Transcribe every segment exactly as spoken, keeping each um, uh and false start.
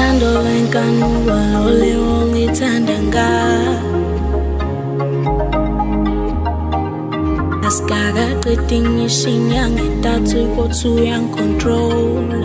Uthando lwenkanuba lole ongithanda nga Asikaqedi ngisho inyanga entathu kodwa uyangicontrola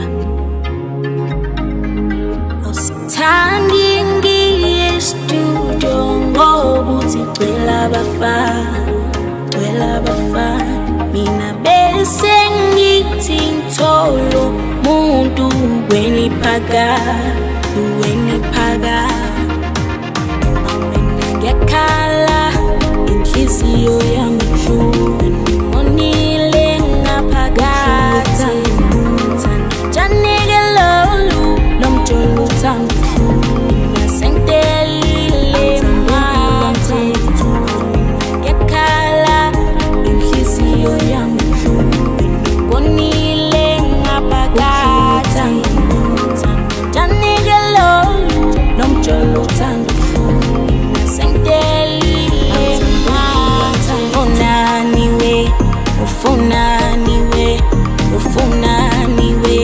Awusithandi ngiye e-studio ngoba uthi gcwele abafana gcwele abafana Mina bese ngithi ngitholo muntu weniphakade weniphakade Mina ngiyakhala inhliziyo yami ibuhlungu Ngonile ngaphakathi Janike lolu lomjolo uthando Ngasengidelile manje Ngiyakhala inhliziyo yami ibuhlungu Ngonile ngaphakathi Janike lolu lomjolo uthando Ufunani we, ufunani we,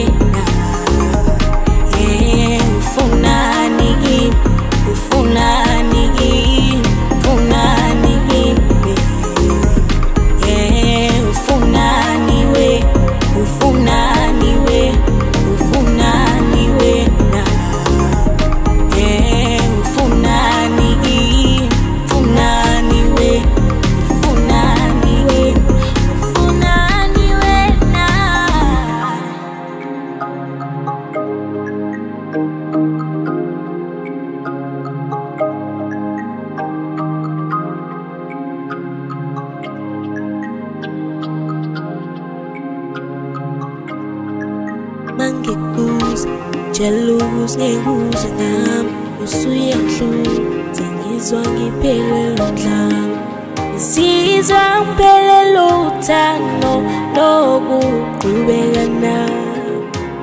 yeah. Ufunani we, ufunani we, ufunani we, yeah. Ufunani we, ufunani we, ufunani we, yeah. Ufunani we, ufunani we, ufunani we. Mangikuza, jealous ngekuza ngami Usuyangihluza, ngizwa ngiphelelwa ndlala Ngizizwa ngiphelelwa uthando lokuqhubeka nami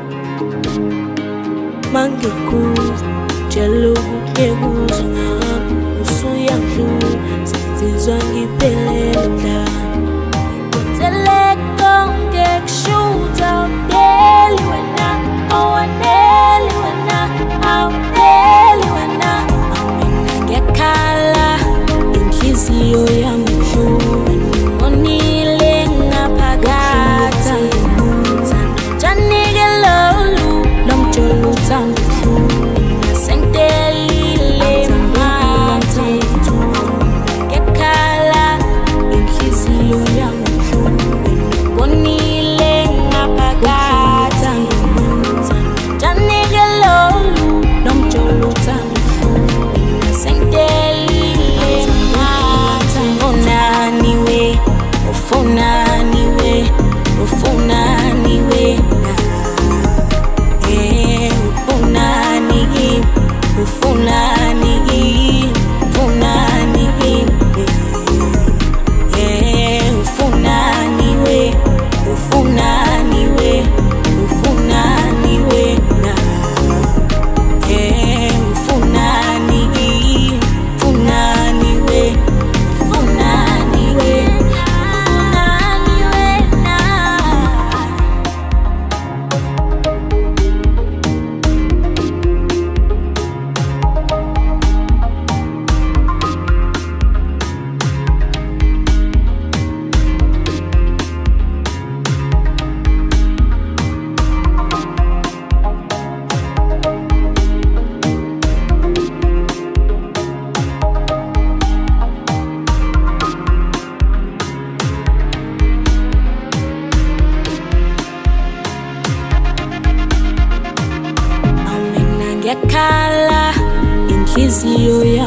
Mangikuza, jealous ngekuza ngami Usuyangihluza, ngizwa ngiphelelwa ndlala Ngikhuthele konke kushuta udeli wena Awaneli wena, awudeli wena Mina ngiyakhala inhliziyo yami ibuhlungu Ngonile ngaphakathi Janike lolu lomjolo uthando Ngasengidelile manje Ngiyakhala inhliziyo yami ibuhlungu Ngonile ngaphakathi Janike lolu lomjolo uthando Ngasengidelile manje Ufunani we, ufunani we, ufunani we, yeah. Ufunani we, ufunani we, ufunani we, yeah. Ufunani we, ufunani we, ufunani we, yeah. Ufunani we, ufunani we, ufunani we, ufunani we na Ngiyakhala inhliziyo